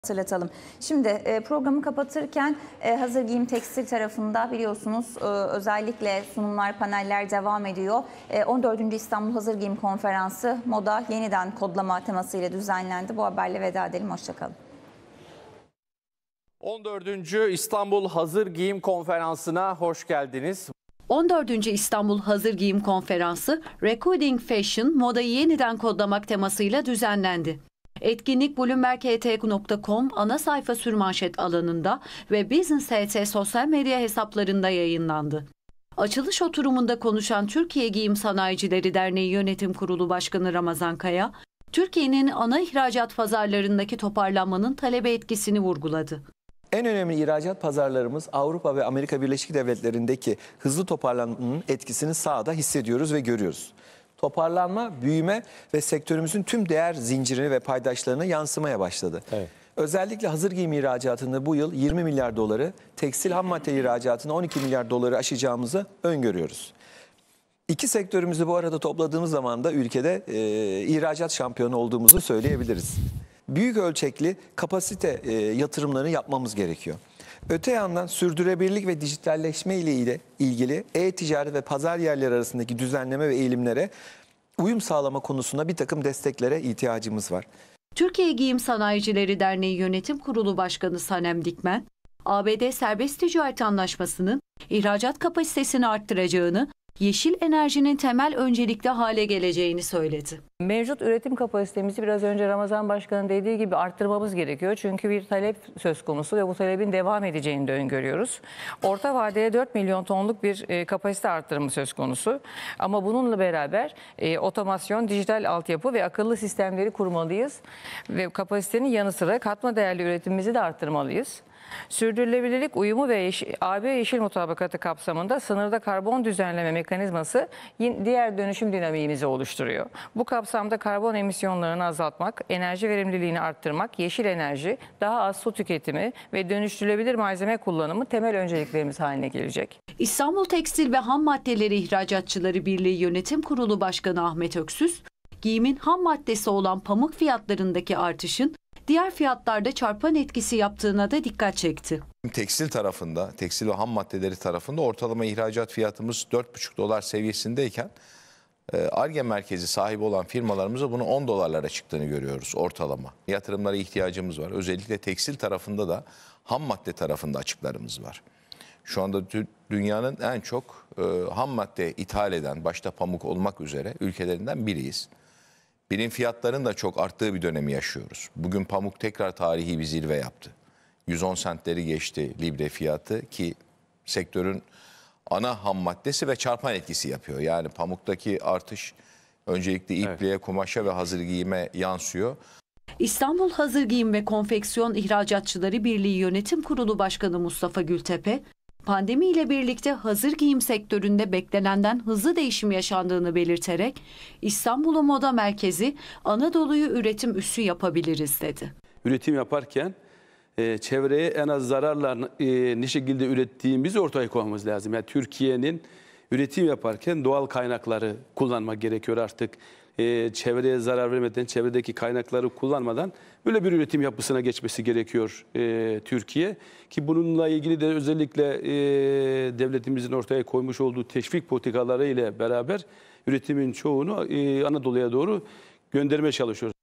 Hatırlatalım. Şimdi programı kapatırken hazır giyim tekstil tarafında biliyorsunuz özellikle sunumlar, paneller devam ediyor. 14. İstanbul Hazır Giyim Konferansı moda yeniden kodlama temasıyla düzenlendi. Bu haberle veda edelim. Hoşçakalın. 14. İstanbul Hazır Giyim Konferansı'na hoş geldiniz. 14. İstanbul Hazır Giyim Konferansı, Recoding Fashion, modayı yeniden kodlamak temasıyla düzenlendi. Etkinlik bloomberg.ht.com ana sayfa sürmanşet alanında ve Business HT sosyal medya hesaplarında yayınlandı. Açılış oturumunda konuşan Türkiye Giyim Sanayicileri Derneği Yönetim Kurulu Başkanı Ramazan Kaya, Türkiye'nin ana ihracat pazarlarındaki toparlanmanın talebe etkisini vurguladı. En önemli ihracat pazarlarımız Avrupa ve Amerika Birleşik Devletleri'ndeki hızlı toparlanmanın etkisini sahada hissediyoruz ve görüyoruz. Toparlanma, büyüme ve sektörümüzün tüm değer zincirine ve paydaşlarına yansımaya başladı. Evet. Özellikle hazır giyim ihracatında bu yıl 20 milyar doları, tekstil ham madde ihracatında 12 milyar doları aşacağımızı öngörüyoruz. İki sektörümüzü bu arada topladığımız zaman da ülkede ihracat şampiyonu olduğumuzu söyleyebiliriz. Büyük ölçekli kapasite yatırımlarını yapmamız gerekiyor. Öte yandan sürdürülebilirlik ve dijitalleşme ile ilgili e-ticaret ve pazar yerleri arasındaki düzenleme ve eğilimlere uyum sağlama konusunda bir takım desteklere ihtiyacımız var. Türkiye Giyim Sanayicileri Derneği Yönetim Kurulu Başkanı Sanem Dikmen, ABD Serbest Ticaret Anlaşması'nın ihracat kapasitesini arttıracağını, yeşil enerjinin temel öncelikli hale geleceğini söyledi. Mevcut üretim kapasitemizi biraz önce Ramazan Başkan'ın dediği gibi arttırmamız gerekiyor. Çünkü bir talep söz konusu ve bu talebin devam edeceğini de öngörüyoruz. Orta vadede 4 milyon tonluk bir kapasite arttırımı söz konusu. Ama bununla beraber otomasyon, dijital altyapı ve akıllı sistemleri kurmalıyız. Ve kapasitenin yanı sıra katma değerli üretimimizi de arttırmalıyız. Sürdürülebilirlik uyumu ve AB Yeşil Mutabakatı kapsamında sınırda karbon düzenleme mekanizması diğer dönüşüm dinamiğimizi oluşturuyor. Bu kapsamda karbon emisyonlarını azaltmak, enerji verimliliğini arttırmak, yeşil enerji, daha az su tüketimi ve dönüştürülebilir malzeme kullanımı temel önceliklerimiz haline gelecek. İstanbul Tekstil ve Ham Maddeleri İhracatçıları Birliği Yönetim Kurulu Başkanı Ahmet Öksüz, giyimin ham maddesi olan pamuk fiyatlarındaki artışın diğer fiyatlarda çarpan etkisi yaptığına da dikkat çekti. Tekstil tarafında, tekstil ve ham maddeleri tarafında ortalama ihracat fiyatımız 4,5 dolar seviyesindeyken Ar-Ge merkezi sahibi olan firmalarımızda bunu 10 dolarlara çıktığını görüyoruz ortalama. Yatırımlara ihtiyacımız var. Özellikle tekstil tarafında da ham madde tarafında açıklarımız var. Şu anda dünyanın en çok ham madde ithal eden, başta pamuk olmak üzere ülkelerinden biriyiz. Birim fiyatlarının da çok arttığı bir dönemi yaşıyoruz. Bugün pamuk tekrar tarihi bir zirve yaptı. 110 centleri geçti libre fiyatı ki sektörün ana ham maddesi ve çarpan etkisi yapıyor. Yani pamuktaki artış öncelikle ipliğe, kumaşa ve hazır giyime yansıyor. İstanbul Hazır Giyim ve Konfeksiyon İhracatçıları Birliği Yönetim Kurulu Başkanı Mustafa Gültepe, pandemiyle birlikte hazır giyim sektöründe beklenenden hızlı değişim yaşandığını belirterek İstanbul'u moda merkezi, Anadolu'yu üretim üssü yapabiliriz dedi. Üretim yaparken çevreye en az zararla ne şekilde ürettiğimizi ortaya koymamız lazım. Yani Türkiye'nin üretim yaparken doğal kaynakları kullanmak gerekiyor artık. Çevreye zarar vermeden, çevredeki kaynakları kullanmadan böyle bir üretim yapısına geçmesi gerekiyor Türkiye. Ki bununla ilgili de özellikle devletimizin ortaya koymuş olduğu teşvik politikaları ile beraber üretimin çoğunu Anadolu'ya doğru göndermeye çalışıyoruz.